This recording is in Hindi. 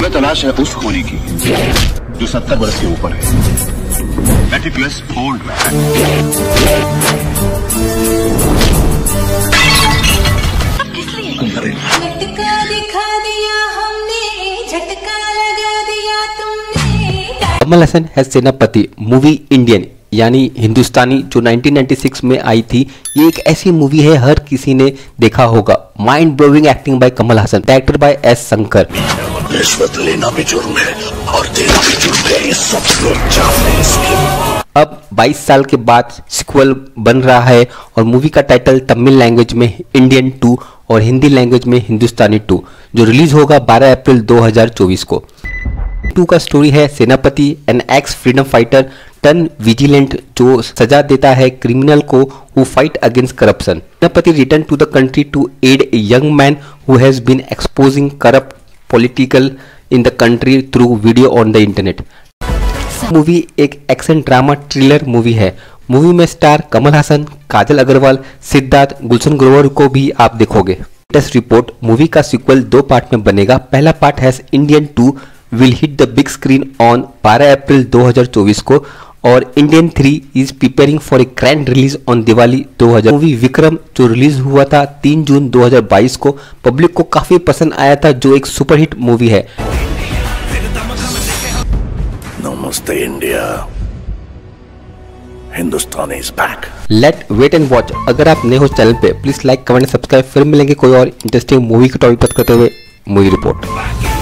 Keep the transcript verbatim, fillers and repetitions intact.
हमें तलाश है उस खूनी की जो सत्तर बरस के ऊपर है। मेटिकुलस फोल्ड में झटका दिखा दिया हमने, झटका लगा दिया तुमने। कमल हसन है सेनापति मूवी इंडियन यानी हिंदुस्तानी जो नाइनटीन नाइंटी सिक्स में आई थी। ये एक ऐसी मूवी है हर किसी ने देखा होगा। Mind blowing acting by Kamal Haasan, director by S Shankar. रिश्वत लेना भी जुर्म है और देना भी जुर्म है, ये सब लोग जानते हैं इसलिए। अब बाईस साल के बाद सिक्वल बन रहा है और मूवी का टाइटल तमिल लैंग्वेज में इंडियन टू और हिंदी लैंग्वेज में हिंदुस्तानी टू, जो रिलीज होगा बारह अप्रैल दो हज़ार चौबीस को। टू का स्टोरी है Senapathi an ex freedom fighter turn vigilante जो सजा देता है क्रिमिनल को who fight against corruption. Senapathi return to the country to aid a young man who has been exposing corrupt political in the country through video on the internet. Movie एक एक्शन ड्रामा थ्रिलर मूवी है। मूवी में स्टार कमल हसन, काजल अग्रवाल, सिद्धार्थ, गुलशन ग्रोवर को भी आप देखोगे। लेटेस्ट रिपोर्ट, मूवी का सीक्वल दो पार्ट में बनेगा। पहला पार्ट है Indian two will hit the big screen on बारह अप्रैल दो हज़ार चौबीस को और Indian three is preparing for a grand release on Diwali दो हज़ार। मूवी विक्रम जो रिलीज हुआ था तीन जून दो हज़ार बाईस को, पब्लिक को काफी पसंद आया था, जो एक सुपरहिट मूवी है। नमस्ते India, Hindustan is back. Let wait and watch. अगर आप नए हो चैनल पे प्लीज लाइक कमेंट सब्सक्राइब। फिर मिलेंगे कोई और इंटरेस्टिंग मूवी के टॉपिक पर करते हुए मूवी रिपोर्ट।